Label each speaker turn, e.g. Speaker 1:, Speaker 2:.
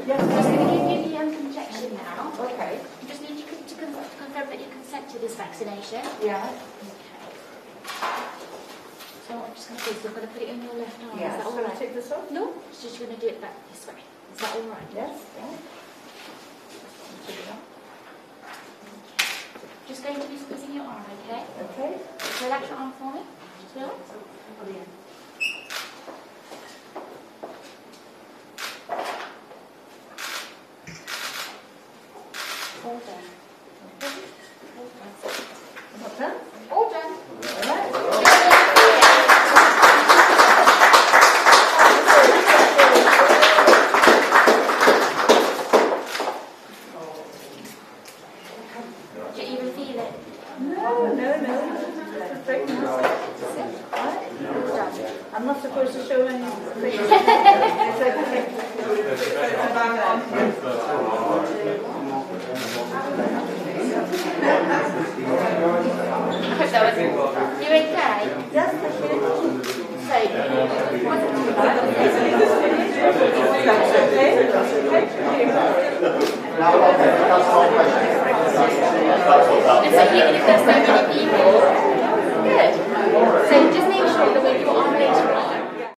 Speaker 1: Yes.
Speaker 2: I'm just going to give you the injection now.
Speaker 1: Okay.
Speaker 2: I just need you to confirm that you consent to this vaccination.
Speaker 1: Yeah.
Speaker 2: So what I'm just going to do is I'm going to put it in your left arm.
Speaker 1: Yeah.
Speaker 2: Is that all
Speaker 1: Shall I
Speaker 2: right?
Speaker 1: take this off?
Speaker 2: No. It's just going to do it back this way. Is that all right?
Speaker 1: Yes. Yeah.
Speaker 2: Just going to be squeezing your arm, okay?
Speaker 1: Okay.
Speaker 2: Just relax your arm for me. Just relax. All done.
Speaker 1: What's that?
Speaker 2: All done.
Speaker 1: All right.
Speaker 2: Do you even feel it?
Speaker 1: No. Very nice. Right. I'm not supposed to show any. It's okay.
Speaker 2: I hope that was you okay?
Speaker 1: Yes, that's it.
Speaker 2: So,
Speaker 1: That's okay.
Speaker 2: and so even if there's no